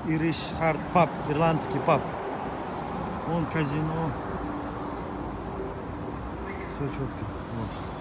Irish Hard Pub, ирландский паб. Вон казино. Все четко. Вот.